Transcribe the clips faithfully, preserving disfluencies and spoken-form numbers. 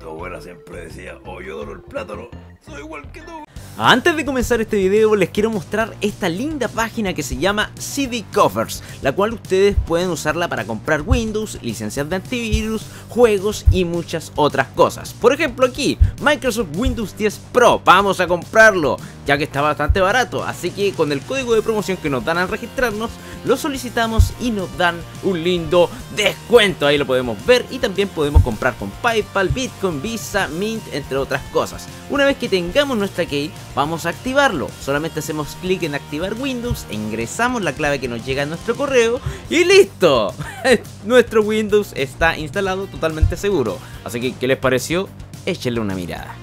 Tu abuela siempre decía, oh, yo adoro el plátano, soy igual que tú. Antes de comenzar este video les quiero mostrar esta linda página que se llama C D Covers, la cual ustedes pueden usarla para comprar Windows, licencias de antivirus, juegos y muchas otras cosas. Por ejemplo aquí, Microsoft Windows diez Pro, vamos a comprarlo, ya que está bastante barato, así que con el código de promoción que nos dan al registrarnos, lo solicitamos y nos dan un lindo descuento, ahí lo podemos ver, y también podemos comprar con PayPal, Bitcoin, Visa, Mint, entre otras cosas. Una vez que tengamos nuestra key, vamos a activarlo, solamente hacemos clic en activar Windows, e ingresamos la clave que nos llega a nuestro correo y ¡listo! Nuestro Windows está instalado totalmente seguro, así que ¿qué les pareció? Échenle una mirada.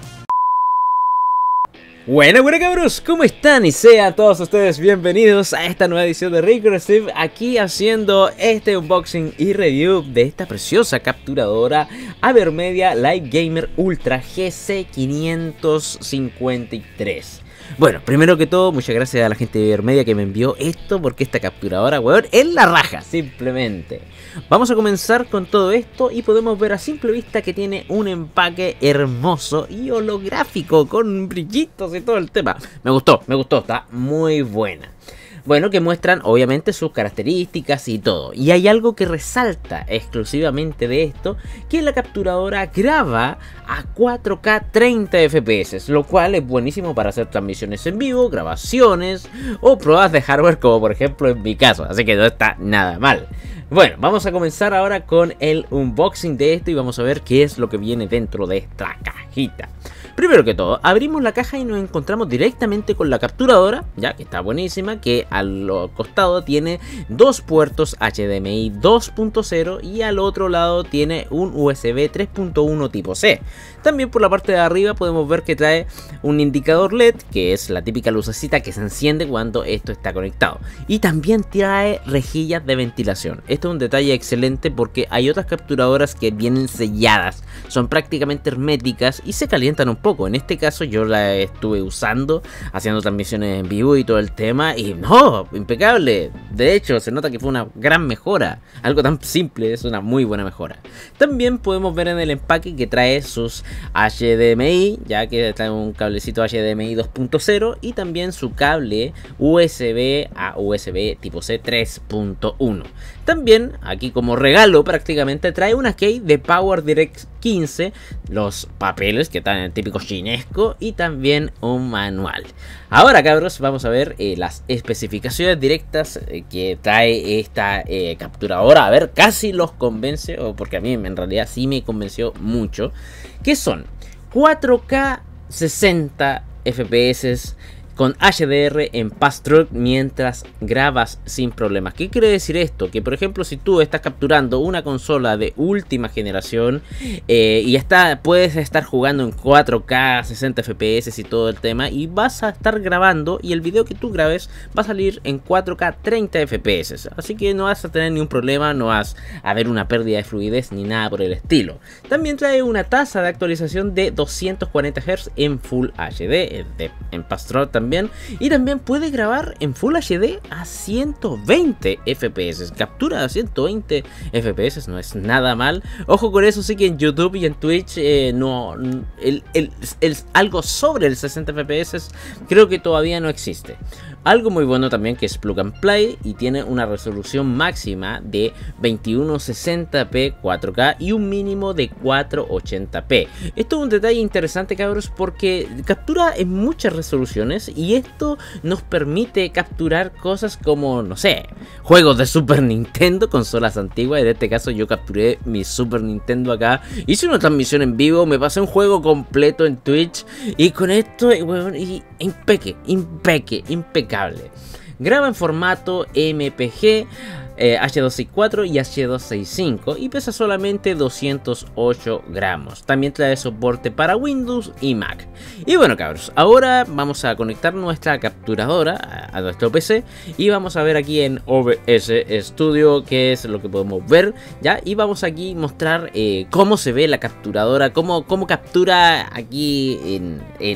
Buena, buena cabros, ¿cómo están? Y sean todos ustedes bienvenidos a esta nueva edición de Recursive, aquí haciendo este unboxing y review de esta preciosa capturadora Avermedia Live Gamer Ultra G C quinientos cincuenta y tres. Bueno, primero que todo, muchas gracias a la gente de Avermedia que me envió esto, porque esta capturadora, weón, es la raja, simplemente. Vamos a comenzar con todo esto y podemos ver a simple vista que tiene un empaque hermoso y holográfico con brillitos y todo el tema. Me gustó, me gustó, está muy buena. Bueno, que muestran obviamente sus características y todo. Y hay algo que resalta exclusivamente de esto, que la capturadora graba a cuatro K treinta F P S, lo cual es buenísimo para hacer transmisiones en vivo, grabaciones o pruebas de hardware, como por ejemplo en mi caso, así que no está nada mal. Bueno, vamos a comenzar ahora con el unboxing de esto y vamos a ver qué es lo que viene dentro de esta cajita. Primero que todo, abrimos la caja y nos encontramos directamente con la capturadora, ya que está buenísima, que al costado tiene dos puertos H D M I dos punto cero y al otro lado tiene un U S B tres punto uno tipo C. También por la parte de arriba podemos ver que trae un indicador L E D, que es la típica lucecita que se enciende cuando esto está conectado. Y también trae rejillas de ventilación. Esto es un detalle excelente porque hay otras capturadoras que vienen selladas, son prácticamente herméticas y se calientan un poco. En este caso yo la estuve usando, haciendo transmisiones en vivo y todo el tema, y no, impecable. De hecho, se nota que fue una gran mejora. Algo tan simple es una muy buena mejora. También podemos ver en el empaque que trae sus H D M I, ya que trae un cablecito H D M I dos punto cero y también su cable U S B a U S B tipo C tres punto uno. También, aquí como regalo prácticamente, trae una key de PowerDirect quince, los papeles que están en el típico chinesco y también un manual. Ahora cabros, vamos a ver eh, las especificaciones directas eh, que trae esta eh, capturadora. A ver, casi los convence, o porque a mí en realidad sí me convenció mucho, que son cuatro K sesenta F P S con H D R en pass-through mientras grabas sin problemas. ¿Qué quiere decir esto? Que por ejemplo si tú estás capturando una consola de última generación eh, y está, puedes estar jugando en cuatro K sesenta F P S y todo el tema, y vas a estar grabando y el video que tú grabes va a salir en cuatro K treinta F P S, así que no vas a tener ningún problema, no vas a ver una pérdida de fluidez ni nada por el estilo. También trae una tasa de actualización de doscientos cuarenta hercios en Full H D, de, en pass-through también. Y también puede grabar en Full H D a ciento veinte F P S. Captura a ciento veinte F P S, no es nada mal. Ojo con eso, sí que en YouTube y en Twitch eh, no, el, el, el, algo sobre el sesenta F P S creo que todavía no existe. Algo muy bueno también que es Plug and Play y tiene una resolución máxima de veintiuno sesenta p cuatro K y un mínimo de cuatrocientos ochenta p. Esto es un detalle interesante cabros, porque captura en muchas resoluciones y esto nos permite capturar cosas como, no sé, juegos de Super Nintendo, consolas antiguas. En este caso yo capturé mi Super Nintendo acá, hice una transmisión en vivo, me pasé un juego completo en Twitch y con esto, bueno, y impeque, impeque, impecable. Graba en formato M P G, eh, H doscientos sesenta y cuatro y H doscientos sesenta y cinco y pesa solamente doscientos ocho gramos. También trae soporte para Windows y Mac. Y bueno cabros, ahora vamos a conectar nuestra capturadora a, a nuestro P C y vamos a ver aquí en O B S Studio qué es lo que podemos ver, ¿ya? Y vamos aquí a mostrar eh, cómo se ve la capturadora, cómo, cómo captura aquí en... en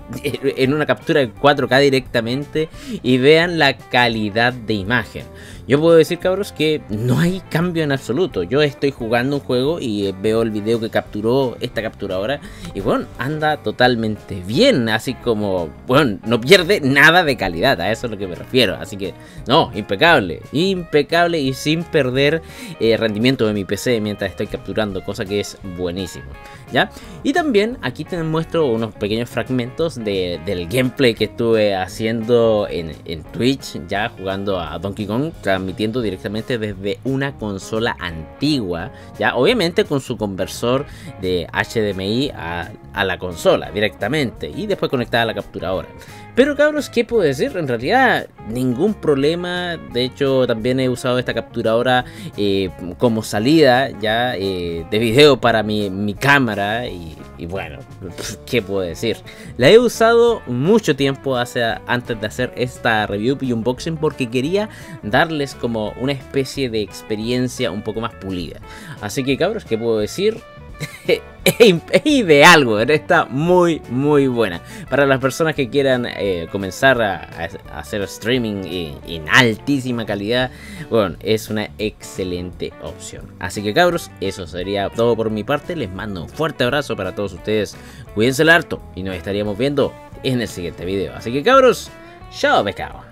en una captura de cuatro K directamente y vean la calidad de imagen. Yo puedo decir, cabros, que no hay cambio en absoluto. Yo estoy jugando un juego y veo el video que capturó esta capturadora y bueno, anda totalmente bien, así como, bueno, no pierde nada de calidad, a eso es lo que me refiero. Así que, no, impecable, impecable y sin perder eh, rendimiento de mi P C mientras estoy capturando, cosa que es buenísimo, ¿ya? Y también aquí te muestro unos pequeños fragmentos de, del gameplay que estuve haciendo en, en Twitch, ya jugando a Donkey Kong, transmitiendo directamente desde una consola antigua, ya obviamente con su conversor de H D M I a, a la consola directamente y después conectada a la capturadora. Pero cabros, ¿qué puedo decir? En realidad ningún problema. De hecho también he usado esta capturadora eh, como salida ya eh, de video para mi, mi cámara y, y bueno, ¿qué puedo decir? La he usado mucho tiempo hace, antes de hacer esta review y unboxing porque quería darles como una especie de experiencia un poco más pulida. Así que cabros, ¿qué puedo decir? Es ideal, weón. Está muy muy buena para las personas que quieran eh, comenzar a, a hacer streaming en, en altísima calidad. Bueno, es una excelente opción. Así que cabros, eso sería todo por mi parte. Les mando un fuerte abrazo para todos ustedes. Cuídense harto y nos estaríamos viendo en el siguiente video. Así que cabros, chao pescado.